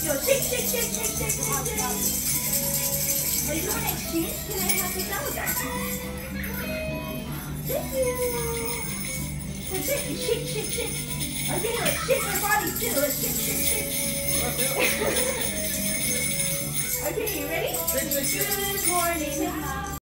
Yo, shake, shake, shake, shake, shake, shake, shake. Are you doing exchange? Can I have the salad? Thank you. So shake, shake, shake, shake. Okay, let's shake my body too. Let's shake, shake, shake. Okay, you ready? Good morning.